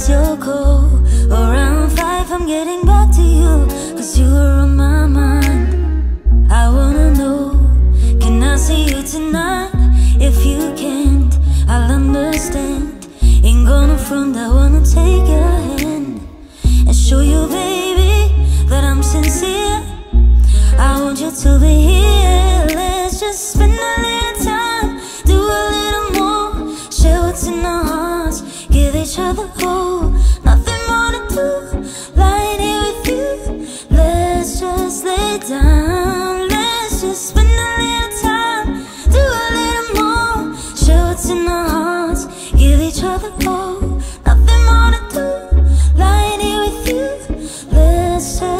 it's your call. Around 5 I'm getting back to you, cause you were on my mind. I wanna know, can I see you tonight? If you can't, I'll understand. Ain't gonna front, I wanna take your hand and show you, baby, that I'm sincere. I want you to be here. Let's just spend a little time, do a little more, share what's in our hearts, give each other hope. Nothing more to do, lying here with you. Let's just lay down. Let's just spend a little time, do a little more, share what's in our hearts, give each other hope. Nothing more to do, lying here with you. Let's just